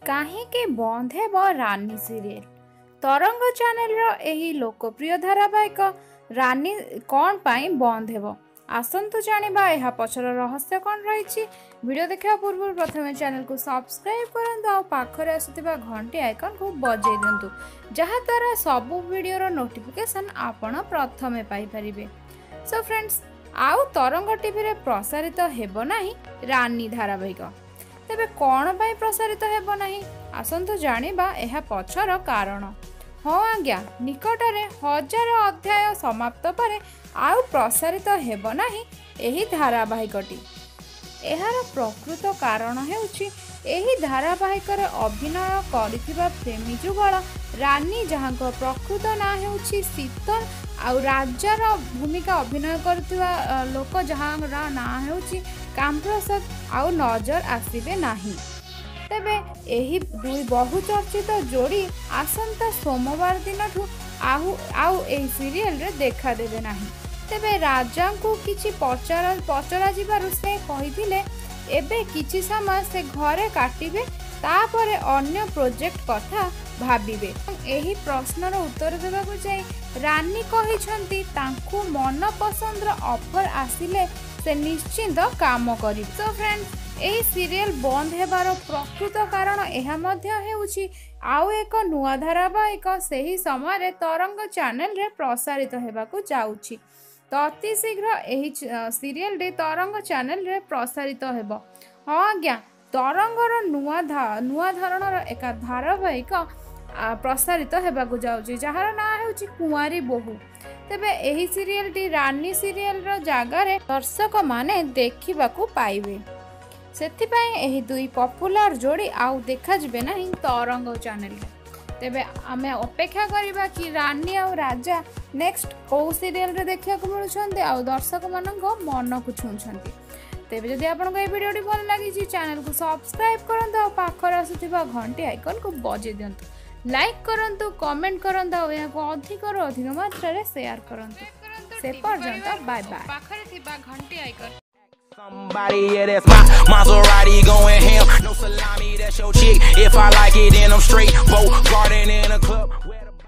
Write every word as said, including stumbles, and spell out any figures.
काहेकि बंद हेब रानी सीरियल तरंग चैनल रो एही लोकप्रिय धारावाहिक रानी कौन पाई बंद हेब आसंतु जानिबा एहा पछर रहस्य कौन रही। वीडियो देखा पूर्व प्रथम चैनल को सब्सक्राइब करंतु आ पाखरे आसुथिबा घंटी आइकन को बजाई दियंतु जहा द्वारा सबु वीडियो रो नोटिफिकेशन आपण प्रथमे पाई परिबे। सो फ्रेंड्स आउ तरंग टीवी रे प्रसारित हेबो नाही रानी धारावाहिक तेबे कौन पाई प्रसारित हेबो नाही आसंतु जानिबा एहा पछर कारण। हाँ आज्ञा निकटरे हजार अध्याय समाप्त पर आउ प्रसारित हेबो नाही एही धारावाहिकटी। एहार प्रकृत कारण हेउछि एही धारावाहिक रे अभिनय करिथिबा प्रेमी जुगल रानी जहाँ प्रकृत ना हेउछि शीतल आउ राजार भूमिका अभिनय करथिबा लोक जहाँ ना हेउछि कामप्रसाद आउ नजर आसीबे नाही। तेबे एही दुई बहुचर्चित जोड़ी आसंता सोमवार दिन आउ आउ एही सीरियल रे देखा देबे नाही। तेबे राजा को किछि पचरा पचरा जिबारु से कहिथिले एबे किछि समय से घरे काटिबे तापरे अन्य प्रोजेक्ट कथा भाबिबे। एही प्रश्नर उत्तर देबाकु जाई रानी कहिसंती तांकु मन पसंद ऑफर आसिले से निश्चिंत काम करी। सो फ्रेंड्स एही सीरियल बंद हेबार प्रकृत कारण एहा मध्य हेउछि आउ एक नुआ धारावाहिक सेही समय तरंग चैनल रे प्रसारित हेबाकु जाउछि। तो अति शीघ्र एही सीरियल रे तरंग चैनल रे प्रसारित हेबो। हाँ आज्ञा तरंगर नुआ धा नुआ धरणर एक धारावाहिक प्रसारित हेबाकु जाउछि जहार ना हेउछि कुंवारी बोहू। तेबे एही सीरियल टी रानी सीरियल रो जागा रे दर्शक माने देखिबाकु पाइबे सेथिपाई एही दुई पॉपुलर जोड़ी आउ देखा जिबे नाही तरंग चैनल रे। तेबे आमे अपेक्षा करिबा कि रानी आउ राजा नेक्स्ट को सीरियल रे देखिया को मिलुछन्ते आउ दर्शक मानक मन को छुंछन्ते। तेबे जदि आपन को वीडियो टी भल लागि छि चैनल को सब्सक्राइब करंतु आ पाखर आसुथिबा घंटी आइकन को बजे दियंतु लाइक करंतु कमेंट करंतु आ या को अधिक रो अधिक मात्रा रे शेयर करंतु। से पर्यंत बाय बाय। पाखरे थिबा घंटी icon Somebody, yeah, that's my Maserati going ham. No salami, that's your chick. If I like it, then I'm straight. Boat garden in a club.